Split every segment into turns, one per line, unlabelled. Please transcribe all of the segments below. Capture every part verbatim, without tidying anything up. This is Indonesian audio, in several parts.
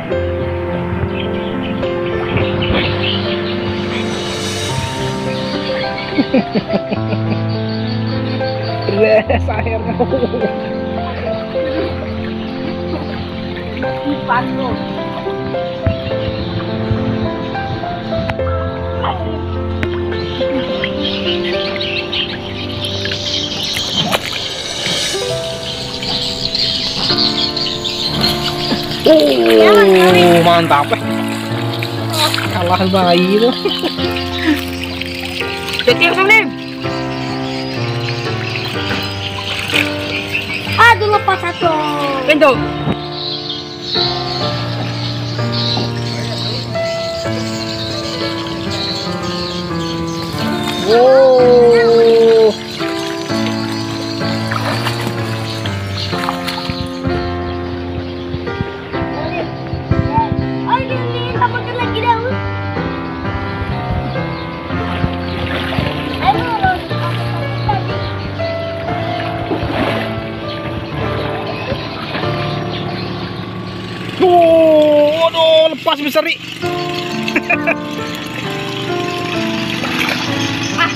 Res akhirnya.
Ipan lo.
Oh, mantap. Kalah bayi itu.
Jadi yang Lim. Aduh lepas satu. Pintu.
Wow. Tuh, aduh, lepas besar nih.
Ah.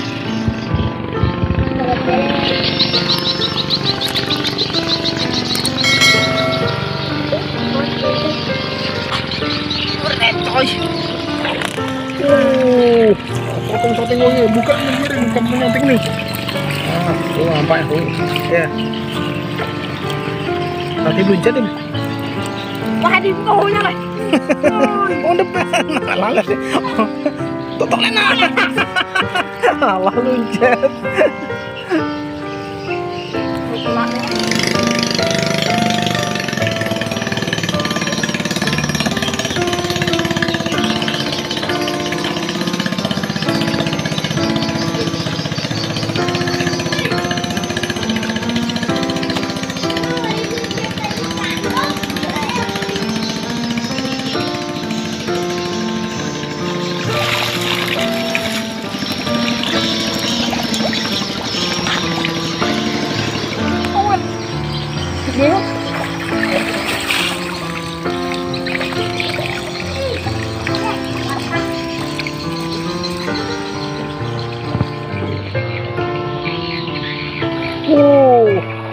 Coy. Uh, potong potong gue buka nih, buka nyontek nih. Ah, tuh nampak tuh. Ya. Nanti buncet ini.
Wah, di bawahnya lah.
Oh, depan. Lalas deh. Tutup lena. Alah loncat. Wow.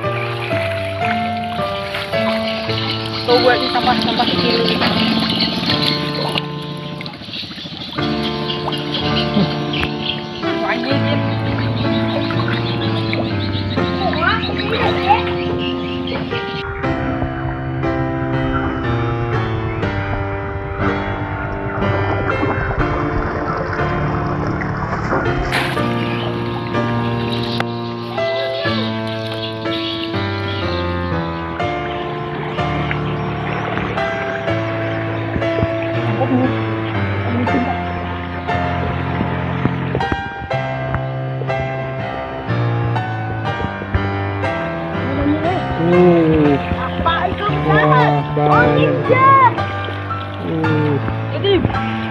Tuh buat ini sampah-sampah kecil ini. Banyak ini.
Uh,
Apa itu?
wah, banyak.
Ninja.
Uh.
Jadi